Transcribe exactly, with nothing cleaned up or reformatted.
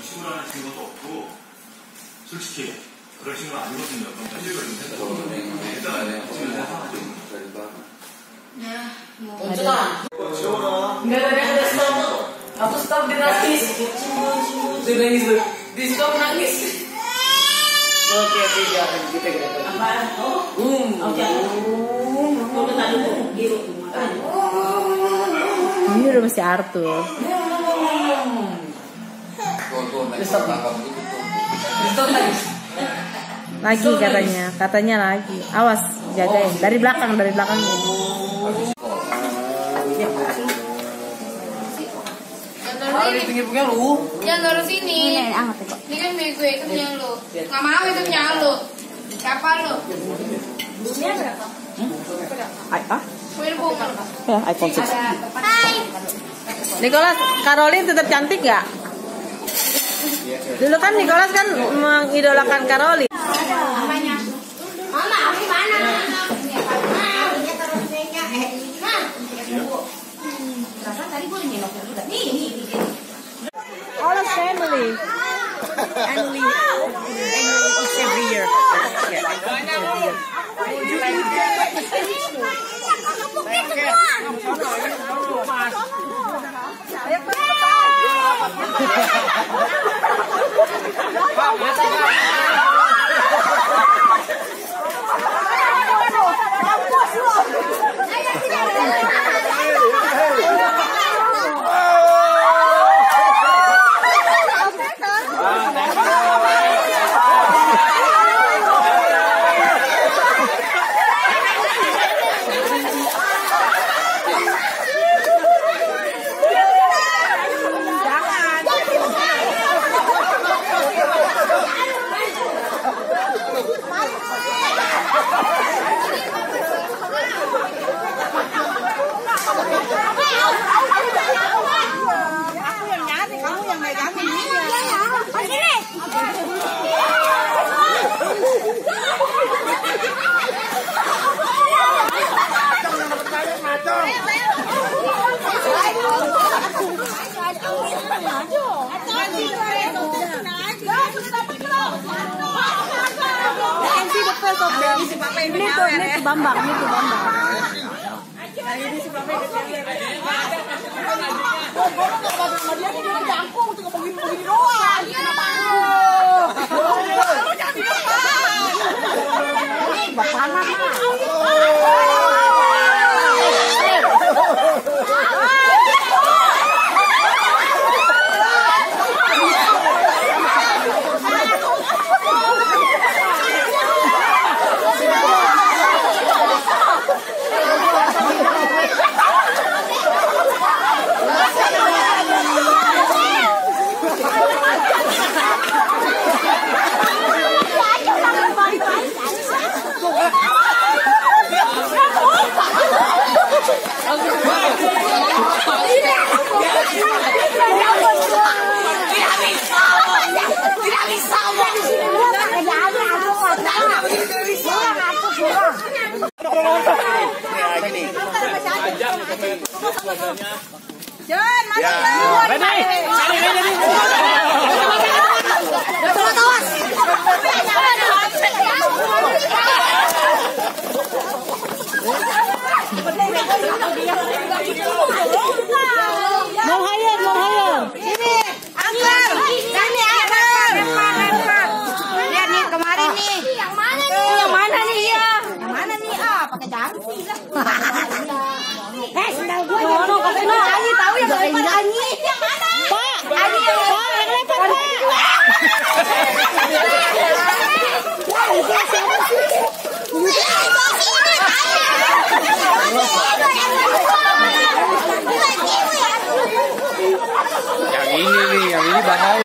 식물 하나 진 것도 없고 솔직히 그런 식물 아니거든요. 그럼 편집을 좀 해서 일단 Tuntutan. Enggak ada yang ada stop. Aku stop di nangis. Dia nangis tuh. Di stop nangis. Oke, tiga kita gitu. Apaan? Oh. Um. Oke. Um. Udah tadi tuh. Gitu. Ini udah masih Arthur. Stop. Stop lagi. Lagi katanya, katanya lagi. Awas, jagain. Dari belakang, dari belakang. Kalau di pinggir punya lu. Jangan taruh sini. Ini anget kok. Ini kan milik gue, itu punya lu. Nggak mau, itu punya lu. Siapa lu? Ini berapa? Ay, ah? Kuil bunga. Ya, iPhone six. Hai. Nicholas, Caroline tetap cantik gak? Dulu kan Nicholas kan mengidolakan Caroline. Apanya? Mama, aku mana? All of family. Emily. Emily is every year. Yeah, every year. Ini tuh, ini tuh Bambang, ini tuh Bambang. John, masuk dulu. Mau hayar, mau hayar. Ini, angkat. Sini, angkat. Lihat nih, kemarin nih. Yang mana nih? Yang mana nih ya? Yang mana nih? Ah, pakai jari sih lah. Eh, sendal gue. No, no, kasih no. Ani tahu yang lempar Ani. Yang mana? Pak, Ani yang lempar. Yang lempar, Pak. Yang ini nih, yang ini bahaya.